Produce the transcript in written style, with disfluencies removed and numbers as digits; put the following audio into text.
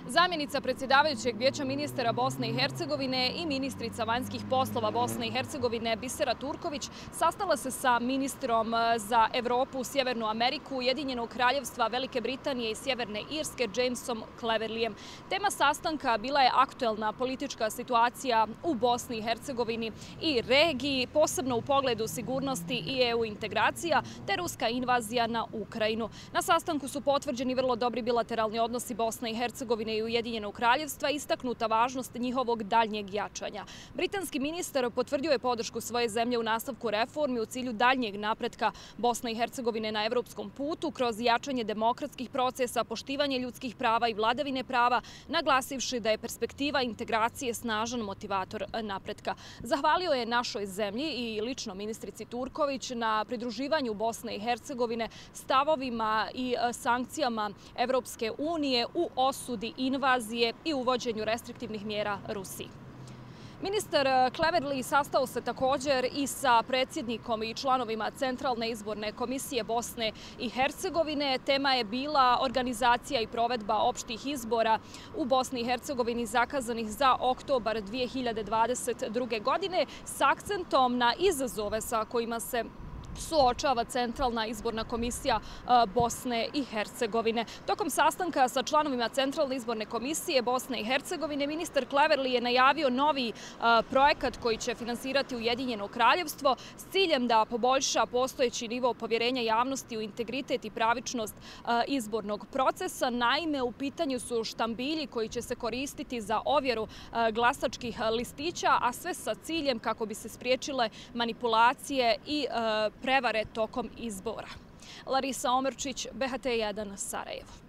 Zamjenica predsjedavajućeg Vijeća ministara Bosne i Hercegovine i ministrica vanjskih poslova Bosne i Hercegovine Bisera Turković sastala se sa ministrom za Evropu, Sjevernu Ameriku, Ujedinjenog kraljevstva Velike Britanije i Sjeverne Irske Jamesom Cleverlyjem. Tema sastanka bila je aktuelna politička situacija u Bosni i Hercegovini i regiji, posebno u pogledu sigurnosti i EU integracija, te ruska invazija na Ukrajinu. Na sastanku su potvrđeni vrlo dobri bilateralni odnosi Bosne i Hercegovine i Ujedinjenog kraljevstva, istaknuta važnost njihovog daljnjeg jačanja. Britanski ministar potvrdio je podršku svoje zemlje u nastavku reformi u cilju daljnjeg napretka Bosne i Hercegovine na evropskom putu kroz jačanje demokratskih procesa, poštivanje ljudskih prava i vladavine prava, naglasivši da je perspektiva integracije snažan motivator napretka. Zahvalio je našoj zemlji i lično ministrici Turković na pridruživanju Bosne i Hercegovine stavovima i sankcijama Evropske unije u osudi invazije i uvođenju restriktivnih mjera Rusiji. Ministar Cleverly sastao se također i sa predsjednikom i članovima Centralne izborne komisije Bosne i Hercegovine. Tema je bila organizacija i provedba opštih izbora u Bosni i Hercegovini zakazanih za oktobar 2022. godine s akcentom na izazove sa kojima se suočava Centralna izborna komisija Bosne i Hercegovine. Tokom sastanka sa članovima Centralne izborne komisije Bosne i Hercegovine, ministar Cleverly je najavio novi projekat koji će finansirati Ujedinjeno kraljevstvo s ciljem da poboljša postojeći nivo povjerenja javnosti u integritet i pravičnost izbornog procesa. Naime, u pitanju su štambilji koji će se koristiti za ovjeru glasačkih listića, a sve sa ciljem kako bi se spriječile manipulacije i prevare tokom izbora. Larisa Omerčić, BHT1, Sarajevo.